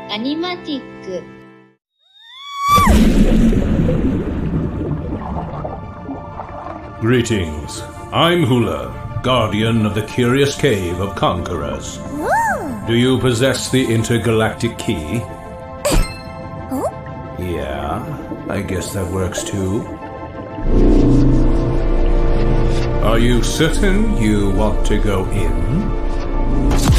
アニマティック Greetings. I'm Hula, guardian of the curious cave of conquerors. Do you possess the intergalactic key? Yeah, I guess that works too. Are you certain you want to go in?